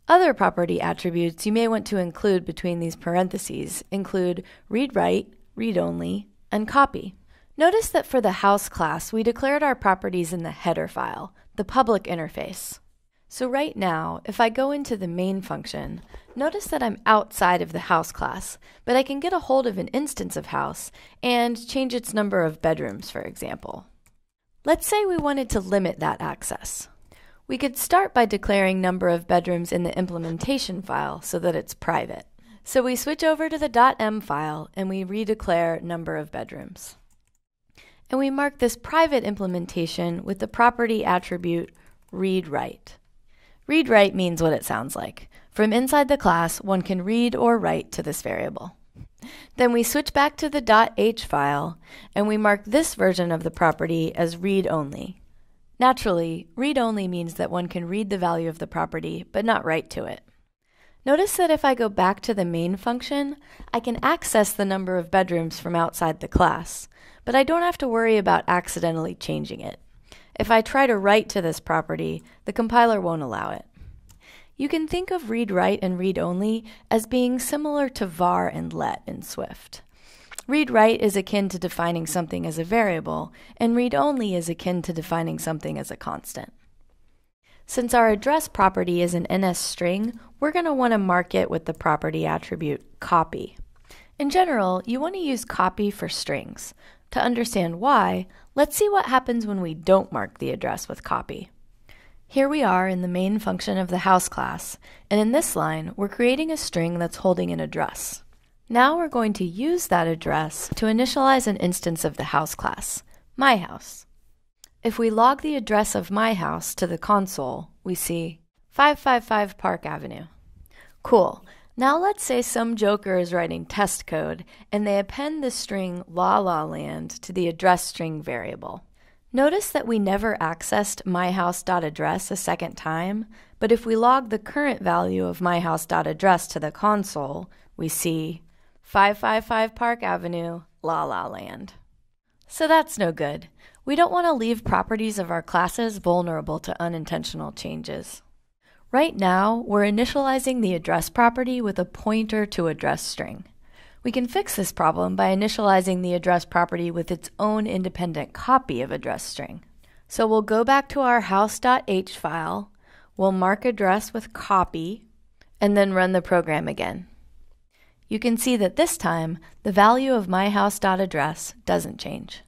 Other property attributes you may want to include between these parentheses include readwrite, readonly, and copy. Notice that for the house class, we declared our properties in the header file, the public interface. So right now, if I go into the main function, notice that I'm outside of the house class, but I can get a hold of an instance of house and change its number of bedrooms, for example. Let's say we wanted to limit that access. We could start by declaring number of bedrooms in the implementation file so that it's private. So we switch over to the .m file and we redeclare number of bedrooms. And we mark this private implementation with the property attribute readwrite. Readwrite means what it sounds like. From inside the class, one can read or write to this variable. Then we switch back to the .h file and we mark this version of the property as read-only. Naturally, read-only means that one can read the value of the property, but not write to it. Notice that if I go back to the main function, I can access the number of bedrooms from outside the class, but I don't have to worry about accidentally changing it. If I try to write to this property, the compiler won't allow it. You can think of readwrite and read-only as being similar to var and let in Swift. Readwrite is akin to defining something as a variable, and read-only is akin to defining something as a constant. Since our address property is an NS string, we're going to want to mark it with the property attribute copy. In general, you want to use copy for strings. To understand why, let's see what happens when we don't mark the address with copy. Here we are in the main function of the house class, and in this line, we're creating a string that's holding an address. Now we're going to use that address to initialize an instance of the house class, my house. If we log the address of my house to the console, we see 555 Park Avenue. Cool. Now let's say some joker is writing test code and they append the string la la land to the address string variable. Notice that we never accessed myhouse.address a second time, but if we log the current value of myhouse.address to the console, we see 555 Park Avenue, La La Land. So that's no good. We don't want to leave properties of our classes vulnerable to unintentional changes. Right now, we're initializing the address property with a pointer to address string. We can fix this problem by initializing the address property with its own independent copy of address string. So we'll go back to our house.h file, we'll mark address with copy, and then run the program again. You can see that this time, the value of myhouse.address doesn't change.